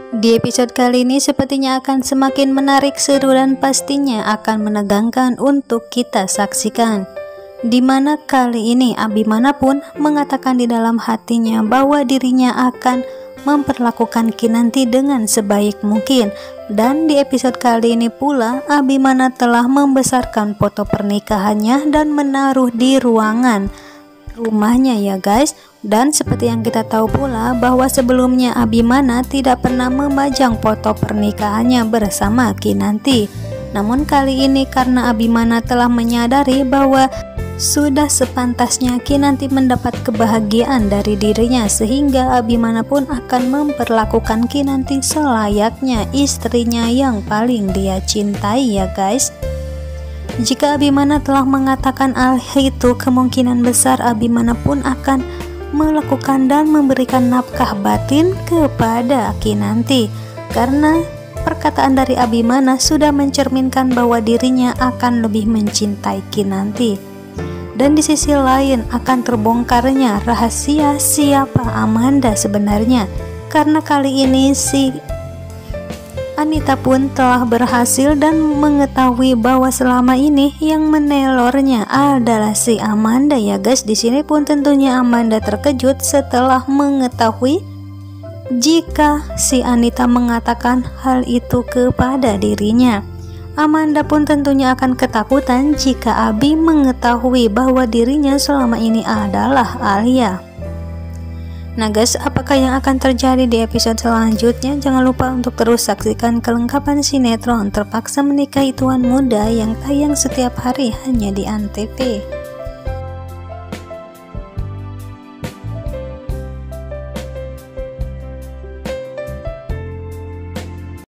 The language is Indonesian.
Di episode kali ini sepertinya akan semakin menarik, seru, dan pastinya akan menegangkan untuk kita saksikan. Dimana kali ini Abimana pun mengatakan di dalam hatinya bahwa dirinya akan memperlakukan Kinanti dengan sebaik mungkin. Dan di episode kali ini pula Abimana telah membesarkan foto pernikahannya dan menaruh di ruangan rumahnya ya guys. Dan seperti yang kita tahu pula bahwa sebelumnya Abimana tidak pernah memajang foto pernikahannya bersama Kinanti. Namun kali ini karena Abimana telah menyadari bahwa sudah sepantasnya Kinanti mendapat kebahagiaan dari dirinya, sehingga Abimana pun akan memperlakukan Kinanti selayaknya istrinya yang paling dia cintai ya guys. Jika Abimana telah mengatakan hal itu, kemungkinan besar Abimana pun akan melakukan dan memberikan nafkah batin kepada Kinanti, karena perkataan dari Abimana sudah mencerminkan bahwa dirinya akan lebih mencintai Kinanti. Dan di sisi lain akan terbongkarnya rahasia siapa Amanda sebenarnya, karena kali ini si Anita pun telah berhasil dan mengetahui bahwa selama ini yang menerornya adalah si Amanda ya guys. Di sini pun tentunya Amanda terkejut setelah mengetahui jika si Anita mengatakan hal itu kepada dirinya. Amanda pun tentunya akan ketakutan jika Abi mengetahui bahwa dirinya selama ini adalah Alia. Nah guys, apakah yang akan terjadi di episode selanjutnya? Jangan lupa untuk terus saksikan kelengkapan sinetron Terpaksa Menikahi Tuan Muda yang tayang setiap hari hanya di Antv.